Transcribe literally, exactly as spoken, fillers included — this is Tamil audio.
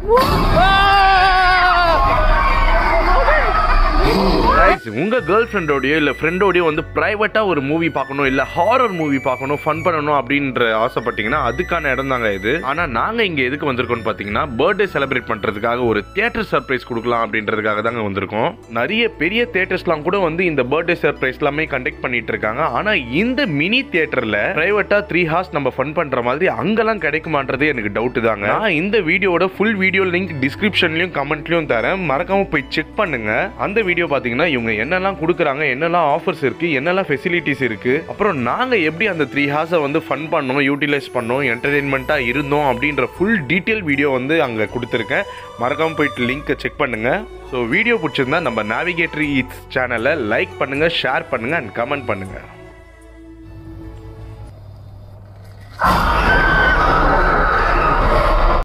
உங்க கேர்ள் ஃப்ரெண்டோடய இல்ல ஃப்ரெண்டோடய வந்து பிரைவேட்டா ஒரு மூவி பார்க்கணும் இல்ல ஹாரர் மூவி பார்க்கணும் ஃபன் பண்ணணும் அப்படின்ற ஆசைப்பட்டீங்கன்னா அதுக்கான இடம் தாங்க இது. ஆனா நாங்க இங்க எதுக்கு வந்திருக்கோம்னு பாத்தீங்கன்னா பர்த்டே செலிப்ரேட் பண்றதுக்காக ஒரு தியேட்டர் சர்ப்ரைஸ் கொடுக்கலாம் அப்படின்றதுக்காக தாங்க வந்திருக்கோம். நிறைய பெரிய தியேட்டர்ஸ்லாம் கூட வந்து இந்த பர்த்டே சர்ப்ரைஸ் எல்லாமே கண்டக்ட் பண்ணிட்டு இருக்காங்க. ஆனா இந்த மினி தியேட்டர்ல பிரைவேட்டா த்ரீ ஹார்ஸ் நம்ம ஃபன் பண்ற மாதிரி அங்கெல்லாம் கிடைக்குமான்றது எனக்கு டவுட் தாங்க. நான் இந்த வீடியோட ஃபுல் வீடியோ லிங்க் டிஸ்கிரிப்ஷன்லயும் கமெண்ட்லயும் தரேன், மறக்காம போய் செக் பண்ணுங்க. அந்த வீடியோ பாத்தீங்கன்னா இவங்க என்னெல்லாம் கொடுக்குறாங்க, என்னெல்லாம் ஆஃபர்ஸ் இருக்கு, என்னெல்லாம் ஃபெசிலிட்டிஸ் இருக்கு, அப்புறம் நாங்க எப்படி அந்த த்ரீ ஹார்ஸை வந்து ஃபன் பண்ணோம், யூட்டிலைஸ் பண்ணோம், என்டர்டெயின்மெண்ட்டா இருந்தோம் அப்படின்ற ஃபுல் டீட்டெயில் வீடியோ வந்து அங்கே கொடுத்துருக்கேன். மறக்காம போயிட்டு லிங்க்கை செக் பண்ணுங்க. ஸோ வீடியோ பிடிச்சிருந்தா நம்ம நேவிகேட்டர் ஈட்ஸ் சேனலை லைக் பண்ணுங்க, ஷேர் பண்ணுங்க அண்ட் கமெண்ட் பண்ணுங்க.